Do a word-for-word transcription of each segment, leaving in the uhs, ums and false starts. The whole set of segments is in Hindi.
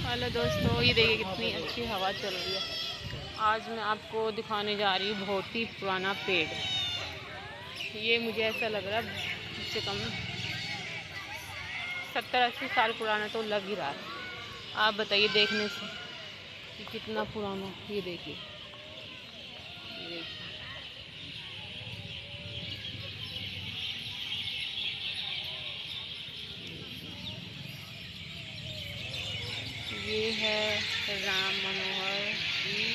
हेलो दोस्तों, ये देखिए कितनी अच्छी हवा चल रही है। आज मैं आपको दिखाने जा रही हूँ बहुत ही पुराना पेड़। ये मुझे ऐसा लग रहा है कम से कम सत्तर अस्सी साल पुराना तो लग ही रहा है। आप बताइए देखने से कि कितना पुराना। ये देखिए, ये देखिए ये है राम मनोहर जी।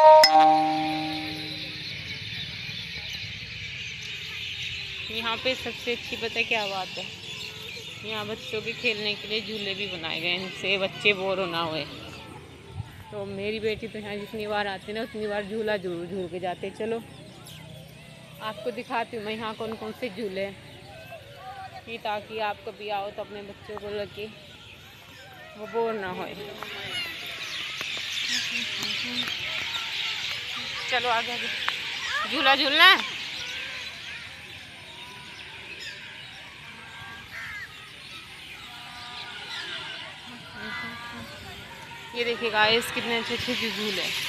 यहाँ पे सबसे अच्छी पता है क्या बात है, यहाँ बच्चों के खेलने के लिए झूले भी बनाए गए हैं, इनसे बच्चे बोर ना हुए। तो मेरी बेटी तो यहाँ जितनी बार आती है ना उतनी बार झूला जरूर झूल के जाते। चलो आपको दिखाती हूँ मैं यहाँ कौन कौन से झूले हैं, कि ताकि आप कभी आओ तो अपने बच्चों को लगे वो बोर ना हो। चलो आगे आगे झूला झूलना है। ये देखिए गाइस कितने अच्छे अच्छे झूले हैं।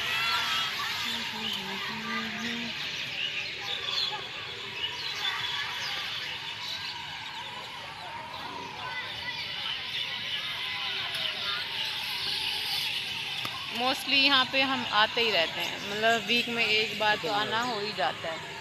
मोस्टली यहाँ पे हम आते ही रहते हैं, मतलब वीक में एक बार तो आना हो ही जाता है।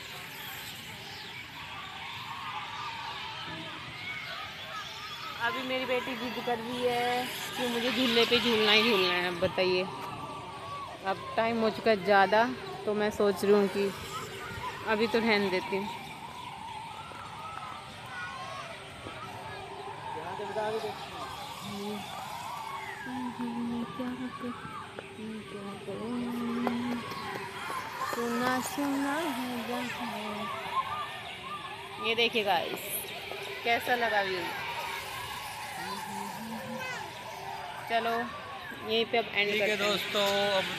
अभी मेरी बेटी जिद कर रही है कि मुझे झूले पे झूलना ही झूलना है। अब बताइए, अब टाइम हो चुका है ज़्यादा, तो मैं सोच रही हूँ कि अभी तो रहने देती हूँ। सुना सुना है। ये देखिए गाइस कैसा लगा व्यू। चलो यहीं पे अब एंड करते हैं दोस्तों, अब